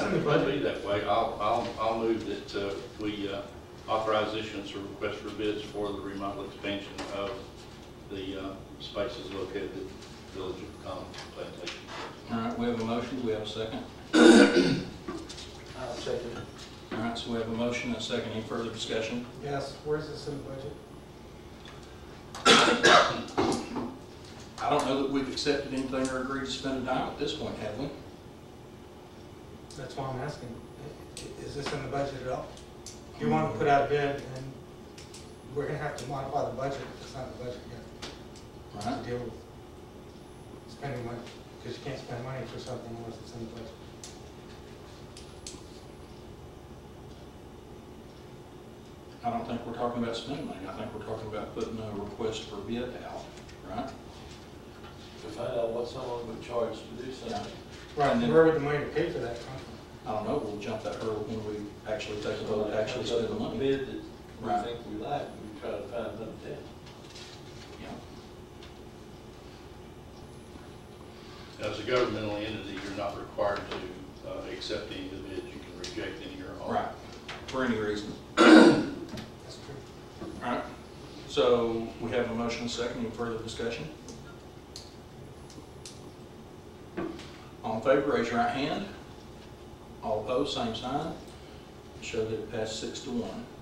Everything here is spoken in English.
in the It'll be budget. that way. I'll move that we authorize issuance of request for bids for the remodel expansion of the spaces located at Village of Commons Plantation. All right, we have a motion. Do we have a second? I'll second it. All right, so we have a motion and a second. Any further discussion? Yes, where's this in the budget? I don't know that we've accepted anything or agreed to spend a dime at this point, have we? That's why I'm asking. Is this in the budget at all? If you want to put out a bid, and we're gonna have to modify the budget if it's not in the budget yet. All right. To deal with spending money, because you can't spend money for something unless it's in the budget. I don't think we're talking about spending money. I think we're talking about putting a request for bid out, right? To find out what someone would charge to do something. Right, And then- where would the money to pay for that come from? I don't know. We'll jump that hurdle when we actually take a vote to actually spend the money. Bid that Right. we think we like, we try to find another ten. Yeah. As a governmental entity, you're not required to accept any of the bids. You can reject any or all. Right. For any reason. That's true. All right. So we have a motion and a second. Any further discussion? All in favor, raise your right hand. All opposed, same sign. Show that it passed 6-1.